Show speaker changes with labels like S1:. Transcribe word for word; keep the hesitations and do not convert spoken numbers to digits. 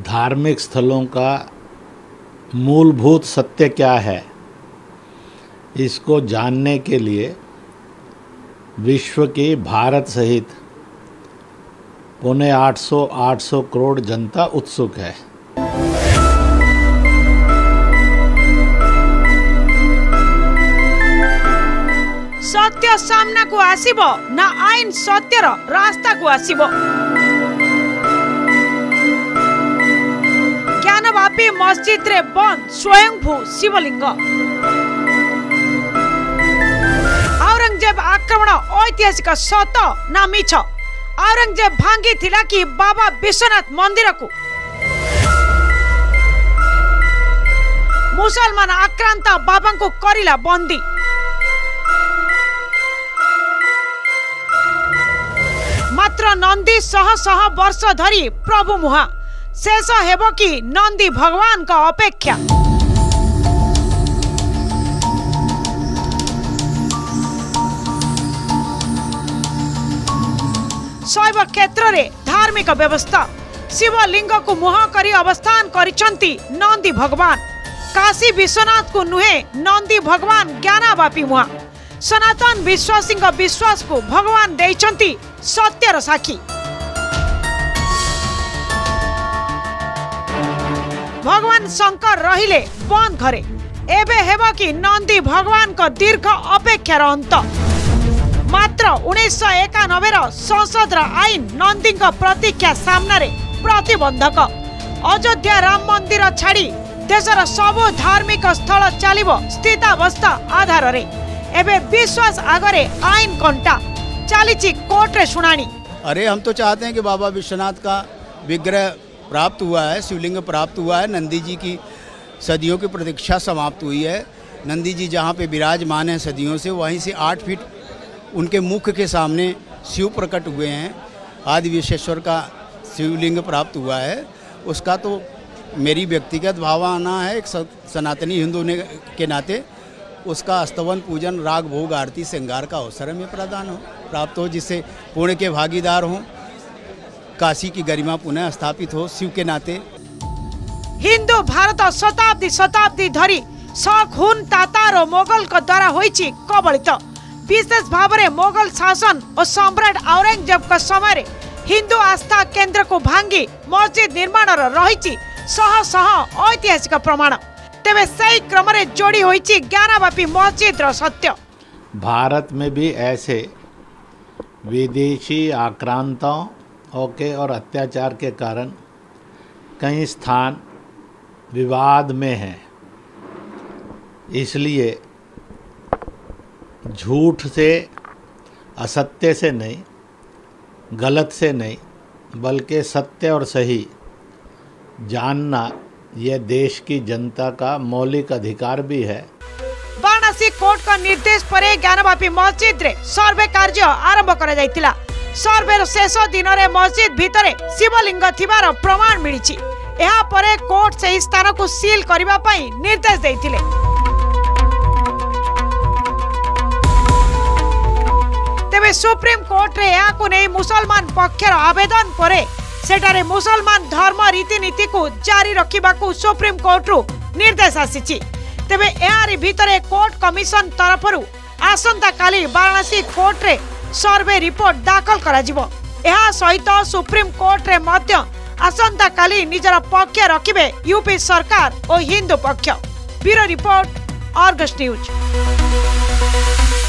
S1: धार्मिक स्थलों का मूलभूत सत्य क्या है, इसको जानने के लिए विश्व की भारत सहित पौने आठ सौ आठ सौ करोड़ जनता उत्सुक है।
S2: सत्य सामना को आसीबो ना आईन सत्यर रास्ता को आसीबो। ज्ञानवापी मस्जिद रे बंद स्वयंभू शिवलिंग। औरंगजेब आक्रमण ऐतिहासिक सत ना मिछ। औरंगजेब भांगी थिला कि बाबा विश्वनाथ मंदिर को। मुसलमान आक्रांत बाबा को करिला बंदी। मात्र नंदी शह शह वर्ष धरी प्रभु मुहा शेष हेब कि नंदी भगवान का अपेक्षा। शैव क्षेत्र रे धार्मिक व्यवस्था शिवलिंग को मुह करी अवस्थान करिसंती नंदी भगवान। काशी विश्वनाथ को नुहे नंदी भगवान ज्ञानवापी मुहा। सनातन विश्वासी विश्वास को भगवान देइचंती सत्यर साक्षी। भगवान शंकर रहिले बंद घरे एबे हेबो कि नंदी भगवान को दीर्घ अपेक्षार अंत। मात्र उन्नीस सौ एकानबे संसद आईन नंदी प्रतीक्षा सामने प्रतिबंधक। अयोध्या राम मंदिर छाड़ी देशर सबु धार्मिक स्थल चलिबो स्थितावस्था आधार रे। एबे विश्वास आगरे आईन कंटा चालीची कोर्ट रे सुनानी।
S3: अरे हम तो चाहते हैं कि बाबा विश्वनाथ का विग्रह प्राप्त हुआ है, शिवलिंग प्राप्त हुआ है। नंदी जी की सदियों की प्रतीक्षा समाप्त हुई है। नंदी जी जहाँ पे विराजमान हैं सदियों से, वहीं से आठ फीट उनके मुख के सामने शिव प्रकट हुए हैं। आदि विश्वेश्वर का शिवलिंग प्राप्त हुआ है। उसका तो मेरी व्यक्तिगत भावना है, एक सनातनी हिंदू ने के नाते उसका स्तवन पूजन राग भोग आरती श्रृंगार का अवसर में प्रदान हो प्राप्त हो, जिससे पुण्य के भागीदार हों, काशी की गरिमा पुनः स्थापित हो शिव के नाते।
S2: हिंदू भारत शताब्दी शताब्दी धरी सखुन तातार और मोगल का द्वारा होइछि कबलित। विशेष भाव में मोगल शासन और सम्राट औरंगजेब का समय हिंदू आस्था केंद्र को भांगी मस्जिद निर्माण रही शह शह ऐतिहासिक प्रमाण। तेबे सही क्रम रे जोड़ी होइछि ज्ञानवापी मस्जिद रो सत्य।
S1: भारत में भी ऐसे विदेशी आक्रांताओं के और अत्याचार के कारण कई स्थान विवाद में हैं। इसलिए झूठ से, असत्य से नहीं, गलत से नहीं, बल्कि सत्य और सही जानना यह देश की जनता का मौलिक अधिकार भी है।
S2: वाराणसी कोर्ट का निर्देश पर ज्ञानवापी मस्जिद रे सर्वे कार्य आरंभ करा जायतिला। सर्वे शेष दिन रे मस्जिद भितरे शिवलिंग थिबार प्रमाण मिलिछि। एहा परे कोर्ट से स्थान को सील करिबा पई निर्देश दैथिले। तेबे सुप्रीम कोर्ट रे या को नै मुसलमान पक्षर आवेदन परे सेटारे मुसलमान धर्म रीतिनीति को जारी रखिबा को सुप्रीम कोर्ट रु निर्देश आसीछि। तेबे एहारी भितरे कोर्ट कमिशन तरफरु आसंता काली वाराणसी कोर्ट रे सर्वे रिपोर्ट दाखल करा जिवो। एहा सहित सुप्रीम कोर्ट रे मध्य आसंता काली निजर पक्ष रखिबे यूपी सरकार और हिंदू पक्ष। Bureau report, Argus news.